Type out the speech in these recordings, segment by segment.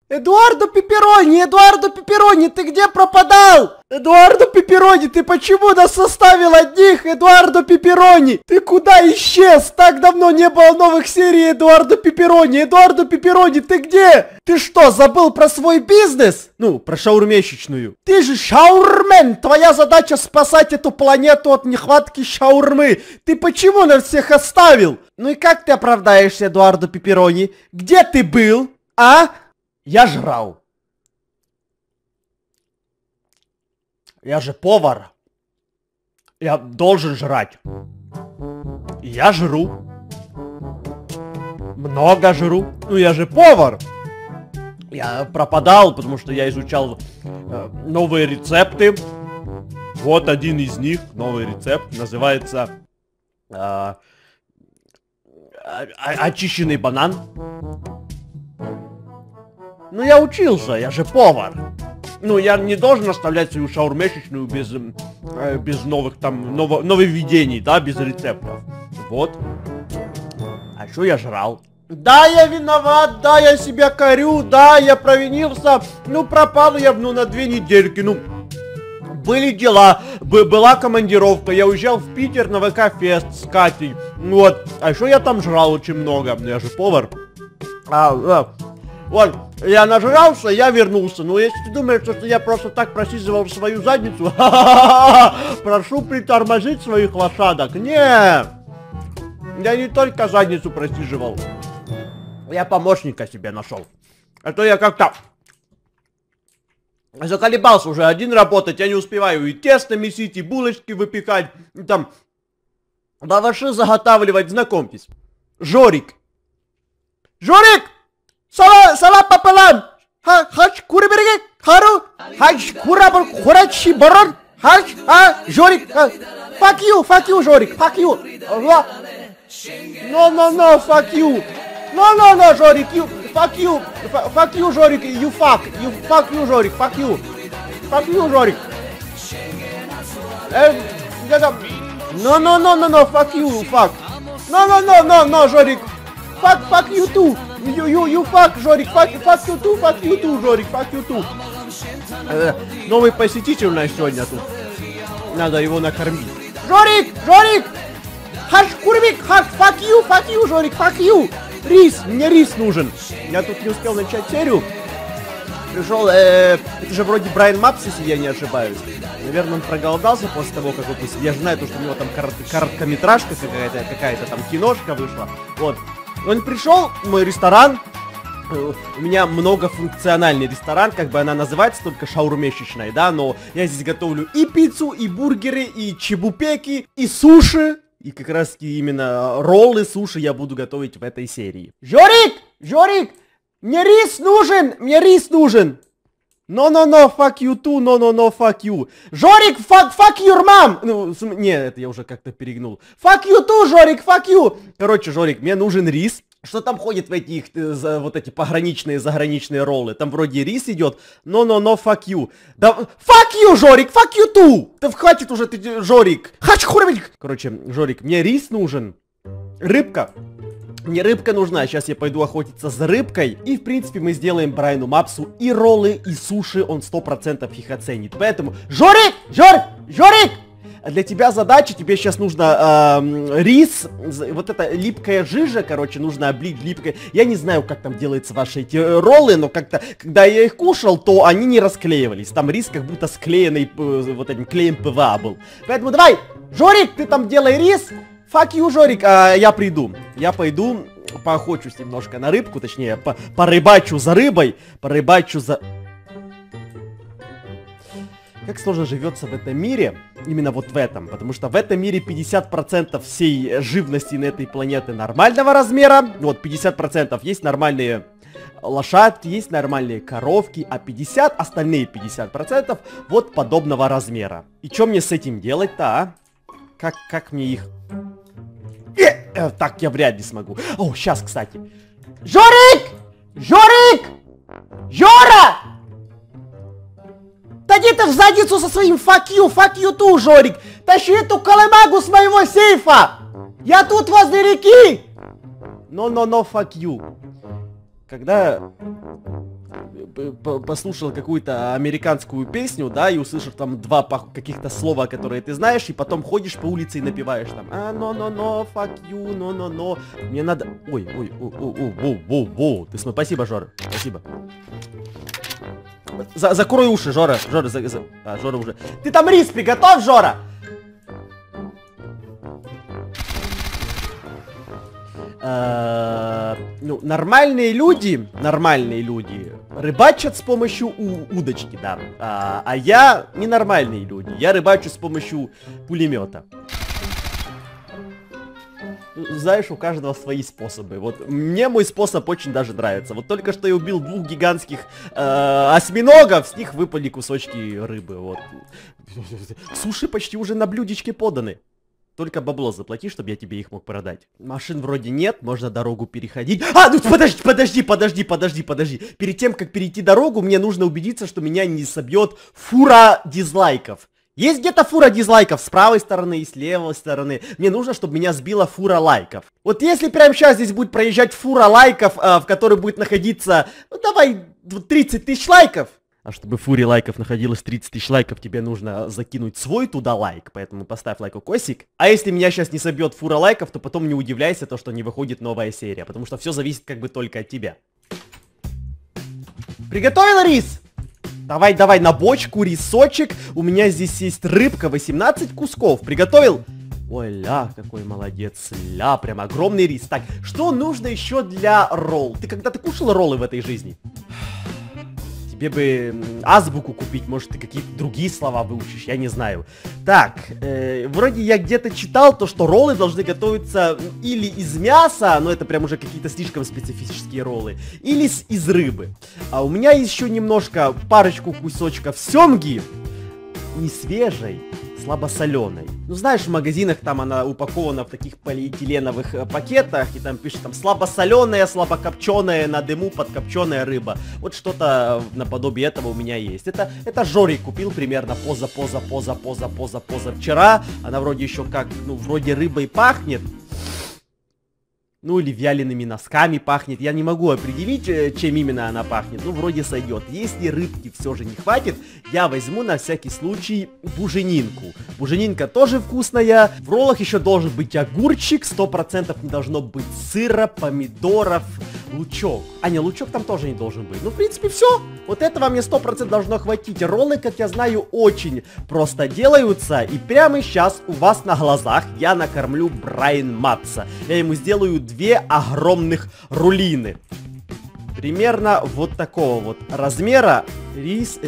Эдуардо Пепперони, ты где пропадал? Эдуардо Пепперони, ты почему нас оставил одних? Эдуардо Пепперони, ты куда исчез? Так давно не было новых серий Эдуардо Пепперони. Эдуардо Пепперони, ты где? Ты что, забыл про свой бизнес? Ну, про шаурмечечную. Ты же шаурмен, твоя задача спасать эту планету от нехватки шаурмы. Ты почему нас всех оставил? Ну и как ты оправдаешься, Эдуардо Пепперони? Где ты был, а? Я жрал. Я же повар. Я должен жрать. Я жру. Много жру. Ну я же повар. Я пропадал, потому что я изучал новые рецепты. Вот один из них, новый рецепт, называется очищенный банан. Ну я учился, я же повар. Ну я не должен оставлять свою шаурмечечную без новых там нововведений, да, без рецептов. Вот. А что я жрал? Да, я виноват, да, я себя корю, да, я провинился. Ну пропал я, на 2 недельки, были дела, была командировка, я уезжал в Питер на ВК-фест с Катей. Вот. А еще я там жрал очень много, я же повар. Вот, я нажрался, я вернулся. Но если ты думаешь, что я просто так просиживал свою задницу, прошу притормозить своих лошадок. Не, я не только задницу просиживал. Я помощника себе нашел. А то я как-то заколебался уже один работать, я не успеваю и тесто месить, и булочки выпекать, и там лаваши заготавливать. Знакомьтесь, Жорик. Жорик! Салат пополам! Хач куриберге, хару! Хач курабар, хурачи барон! Хач, Жорик! Fuck you, Жорик, fuck you! No, fuck you! No, Жорик, fuck you, Жорик, fuck you, Жорик, fuck you, Жорик. No, fuck you, fuck. No, Жорик, fuck you too. You fuck, Жорик, fuck you too, Жорик, fuck you too. Новый посетитель у нас сегодня тут. Надо его накормить. Жорик! Хаш курбик, fuck you, Жорик, fuck you. Рис, мне рис нужен. Я тут не успел начать серию. Пришел, это же вроде Брайан Мапс, если я не ошибаюсь. Наверное, он проголодался после того, как вот... Я же знаю, что у него там короткометражка какая-то там киношка вышла. Вот. Он пришел в мой ресторан. У меня многофункциональный ресторан, как бы она называется, только шаурмечечная, да, но я здесь готовлю и пиццу, и бургеры, и чебупеки, и суши. И как раз таки именно роллы, суши я буду готовить в этой серии. Жорик! Мне рис нужен! No, fuck you too, no, fuck you. Жорик, fuck your mom! Ну, не, это я уже как-то перегнул. Fuck you too, Жорик, fuck you! Короче, Жорик, мне нужен рис. Что там ходит в этих, вот эти пограничные, заграничные роллы? Там вроде рис идет. No, fuck you. Да, fuck you, Жорик, fuck you too! Да хватит уже ты, Жорик. Короче, Жорик, мне рис нужен. Рыбка. Мне рыбка нужна, сейчас я пойду охотиться за рыбкой. И в принципе мы сделаем Брайану Мапсу и роллы, и суши, он 100% их оценит. Поэтому, Жорик! Для тебя задача, тебе сейчас нужно рис, вот эта липкая жижа, короче, нужно облить липкой. Я не знаю, как там делаются ваши эти роллы, но как-то, когда я их кушал, то они не расклеивались. Там рис как будто склеенный вот этим клеем ПВА был. Поэтому давай, Жорик, ты там делай рис. Fuck you, Жорик, я приду. Я пойду поохочусь немножко на рыбку, точнее, порыбачу за рыбой, Как сложно живется в этом мире, именно вот в этом, потому что в этом мире 50% всей живности на этой планете нормального размера, вот 50% есть нормальные лошадки, есть нормальные коровки, а остальные 50% вот подобного размера. И что мне с этим делать-то, а? Как мне их... Так, я вряд ли смогу. О, сейчас, кстати. Жорик! Жора! Да иди ты в задницу со своим fuck you too, Жорик! Тащи эту колымагу с моего сейфа! Я тут возле реки! No, fuck you. Когда послушал какую-то американскую песню, да, и услышал там два каких-то слова, которые ты знаешь, и потом ходишь по улице и напеваешь там no, fuck you, no. Мне надо... Ой, ты смотри, спасибо, Жора, спасибо. Закрой уши, Жора, Жора уже. Ты там рис приготовь, Жора! Ну, нормальные люди рыбачат с помощью удочки, да. А я ненормальные люди. Я рыбачу с помощью пулемета. Знаешь, у каждого свои способы. Вот мне мой способ очень даже нравится. Вот только что я убил 2 гигантских осьминогов, с них выпали кусочки рыбы. Вот. Суши почти уже на блюдечке поданы. Только бабло заплати, чтобы я тебе их мог продать. Машин вроде нет, можно дорогу переходить. Ну подожди. Перед тем, как перейти дорогу, мне нужно убедиться, что меня не собьет фура дизлайков. Есть где-то фура дизлайков с правой стороны и с левой стороны. Мне нужно, чтобы меня сбила фура лайков. Вот если прямо сейчас здесь будет проезжать фура лайков, в которой будет находиться, ну давай, 30 тысяч лайков. А чтобы в фуре лайков находилось 30 тысяч лайков, тебе нужно закинуть свой туда лайк, поэтому поставь лайкосик. А если меня сейчас не собьет фура лайков, то потом не удивляйся, то, что не выходит новая серия, потому что все зависит как бы только от тебя. Приготовил рис? Давай, на бочку рисочек. У меня здесь есть рыбка, 18 кусков. Приготовил? Ой, ля, какой молодец, ля, прям огромный рис. Так, что нужно еще для ролл? Ты когда-то кушал роллы в этой жизни? Тебе бы азбуку купить, может, ты какие-то другие слова выучишь, я не знаю. Так, вроде я где-то читал то, что роллы должны готовиться или из мяса, но это прям уже какие-то слишком специфические роллы, или из рыбы. А у меня еще немножко, парочку кусочков семги, не свежей, слабосоленой. Ну, знаешь, в магазинах там она упакована в таких полиэтиленовых пакетах, и там пишет там слабосоленая, слабокопченая, на дыму подкопченая рыба. Вот что-то наподобие этого у меня есть. Это Жорик купил примерно позавчера. Она вроде еще как, ну, вроде рыбой пахнет. Ну, или вялеными носками пахнет. Я не могу определить, чем именно она пахнет. Ну, вроде сойдет. Если рыбки все же не хватит, я возьму на всякий случай буженинку. Буженинка тоже вкусная. В роллах еще должен быть огурчик. 100% не должно быть сыра, помидоров, лучок. А не, лучок там тоже не должен быть. Ну, в принципе, все. Вот этого мне 100% должно хватить. Роллы, как я знаю, очень просто делаются. И прямо сейчас у вас на глазах я накормлю Брайан Мапса. Я ему сделаю 2 огромных рулины. Примерно вот такого вот размера. Рис.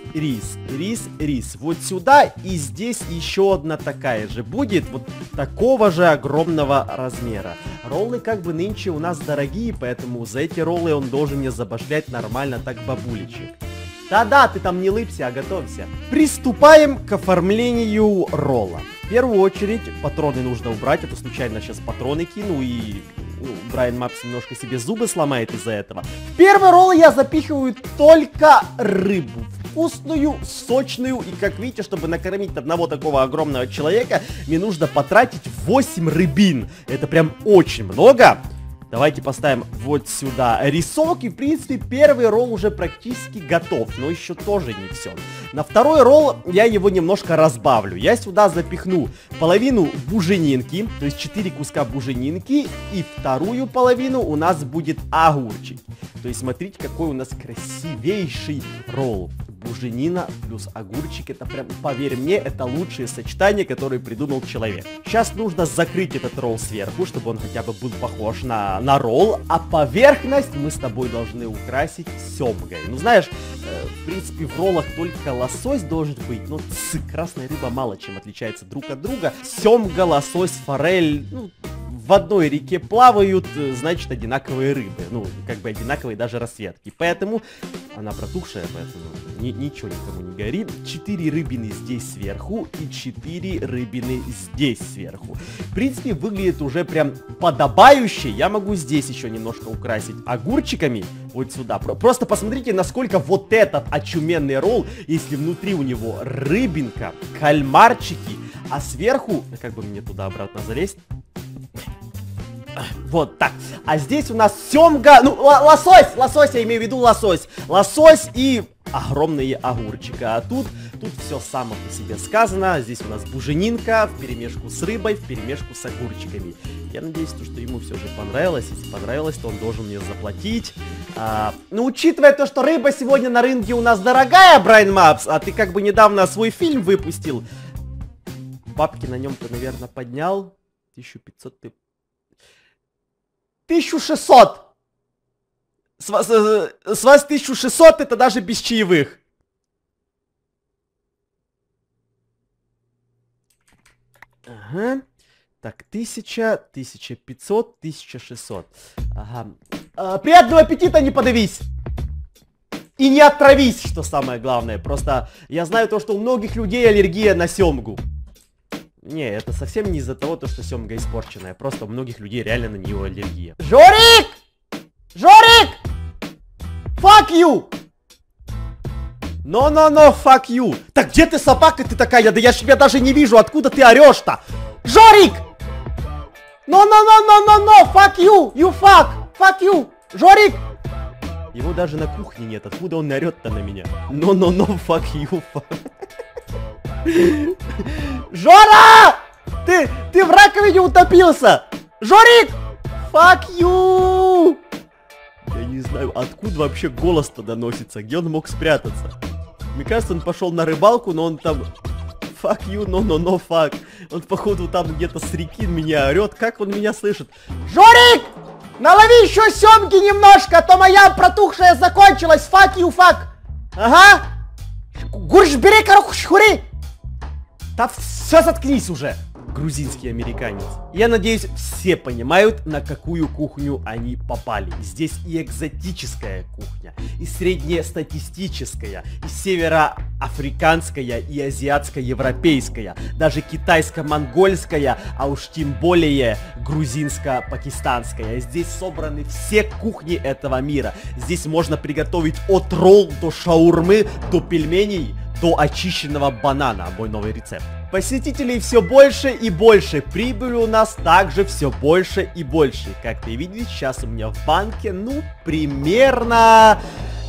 Вот сюда, и здесь еще одна такая же будет, вот такого же огромного размера. Роллы как бы нынче у нас дорогие, поэтому за эти роллы он должен мне забашлять нормально так бабулечек. Да-да, ты там не лыбся, а готовься. Приступаем к оформлению ролла. В первую очередь патроны нужно убрать, а то случайно сейчас патроны кину и... Ну, Брайан Мапс немножко себе зубы сломает из-за этого. В первый ролл я запихиваю только рыбу. Вкусную, сочную. И как видите, чтобы накормить одного такого огромного человека, мне нужно потратить 8 рыбин. Это прям очень много. Давайте поставим вот сюда рисок. И в принципе первый ролл уже практически готов. Но еще тоже не все. На второй ролл я его немножко разбавлю. Я сюда запихну половину буженинки. То есть 4 куска буженинки. И вторую половину у нас будет огурчик. То есть смотрите, какой у нас красивейший ролл. Буженина плюс огурчик. Это прям, поверь мне, это лучшее сочетание, которое придумал человек. Сейчас нужно закрыть этот ролл сверху, чтобы он хотя бы был похож на ролл. А поверхность мы с тобой должны украсить семгой. Ну знаешь, в принципе в роллах только лосось должен быть. Но красная рыба мало чем отличается друг от друга. Семга, лосось, форель, ну... В одной реке плавают, значит, одинаковые рыбы. Ну, как бы одинаковые даже расцветки. Поэтому она протухшая, поэтому ничего никому не горит. 4 рыбины здесь сверху и 4 рыбины здесь сверху. В принципе, выглядит уже прям подобающе. Я могу здесь еще немножко украсить огурчиками. Вот сюда. Просто посмотрите, насколько вот этот очуменный ролл, если внутри у него рыбинка, кальмарчики, а сверху... Как бы мне туда обратно залезть? Вот так. А здесь у нас семга, ну, лосось, я имею в виду лосось. Лосось и огромные огурчики. А тут все само по себе сказано. Здесь у нас буженинка вперемешку с рыбой, вперемешку с огурчиками. Я надеюсь, что ему все же понравилось. Если понравилось, то он должен мне заплатить. Ну, учитывая то, что рыба сегодня на рынке у нас дорогая, Брайан Мапс, а ты как бы недавно свой фильм выпустил. Бабки на нем ты, наверное, поднял. 1500 ты... 1600! С вас 1600, это даже без чаевых. Ага. Так, 1000, 1500, 1600. Ага. Приятного аппетита, не подавись! И не отравись, что самое главное. Просто я знаю то, что у многих людей аллергия на семгу. Не, это совсем не из-за того, что семга испорченная. Просто у многих людей реально на нее аллергия. Жорик! Жорик! Fuck you! No, fuck you. Так где ты, собака, ты такая? Да я ж тебя даже не вижу. Откуда ты орешь-то? Жорик! No, fuck you! You fuck you! Жорик! Его даже на кухне нет. Откуда он орет-то на меня? No, fuck you, fuck. Жора! Ты в раковине утопился! Жорик! Fuck you! Я не знаю, откуда вообще голос-то доносится, где он мог спрятаться. Мне кажется, он пошел на рыбалку, но он там... Fuck you, no, fuck. Он, походу, там где-то с реки меня орет. Как он меня слышит? Жорик! Налови еще семги немножко, а то моя протухшая закончилась. Fuck you, fuck. Ага. Гурш, бери, хури. Да все, заткнись уже, грузинский американец. Я надеюсь, все понимают, на какую кухню они попали. Здесь и экзотическая кухня, и среднестатистическая, и североафриканская, и азиатско-европейская, даже китайско-монгольская, а уж тем более грузинско-пакистанская. Здесь собраны все кухни этого мира. Здесь можно приготовить от ролл до шаурмы, до пельменей, до очищенного банана. Мой новый рецепт. Посетителей все больше и больше. Прибыль у нас также все больше и больше. Как ты видишь, сейчас у меня в банке, примерно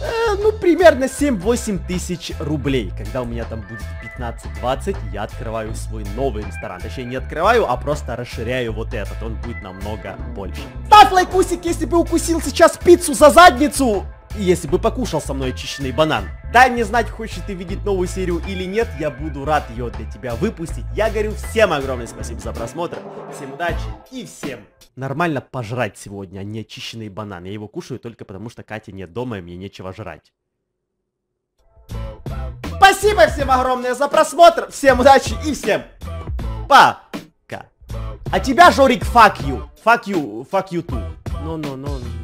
7-8 тысяч рублей. Когда у меня там будет 15-20, я открываю свой новый ресторан. Точнее, не открываю, а просто расширяю вот этот. Он будет намного больше. Ставь лайкусик, если бы укусил сейчас пиццу за задницу. И если бы покушал со мной очищенный банан. Дай мне знать, хочешь ты видеть новую серию или нет. Я буду рад ее для тебя выпустить. Я говорю всем огромное спасибо за просмотр. Всем удачи и всем нормально пожрать сегодня, а не очищенный банан. Я его кушаю только потому, что Кати нет дома и мне нечего жрать. Спасибо всем огромное за просмотр. Всем удачи и всем пока. А тебя, Жорик, fuck you. Fuck you too. No.